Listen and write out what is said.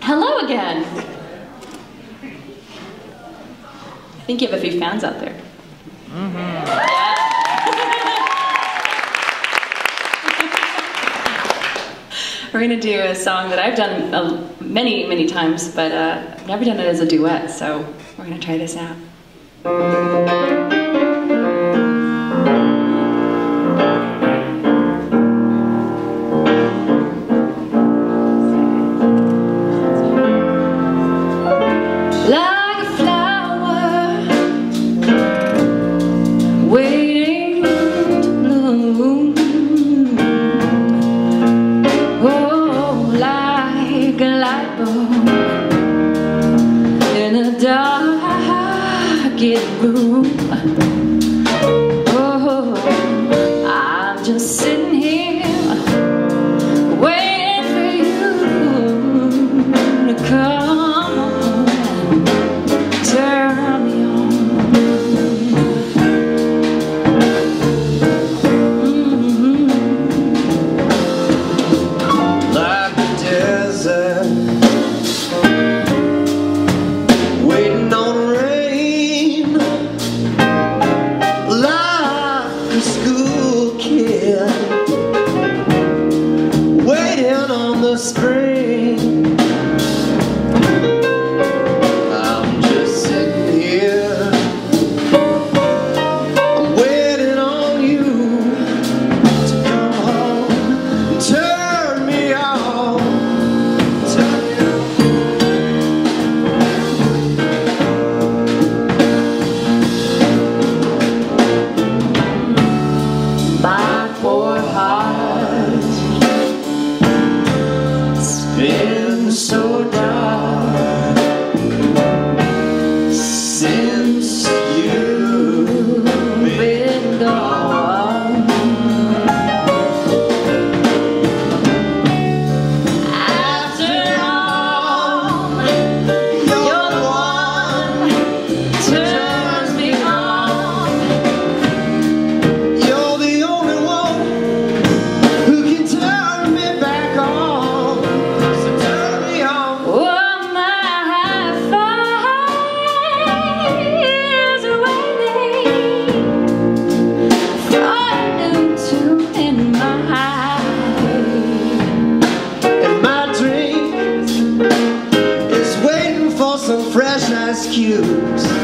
Hello again. I think you have a few fans out there. Yeah. We're gonna do a song that I've done many, many times, but I've never done it as a duet, so we're gonna try this out. Room. Oh, I'm just sitting here waiting for you to come on and turn me on. Like the desert, waiting on rain. Waiting on the spring. I'm just sitting here, I'm waiting on you to come home and turn me on. My poor heart been so dark since you've been gone. After all, you're the one who turns me on. You're the only one who can turn me back on. Fresh ice cubes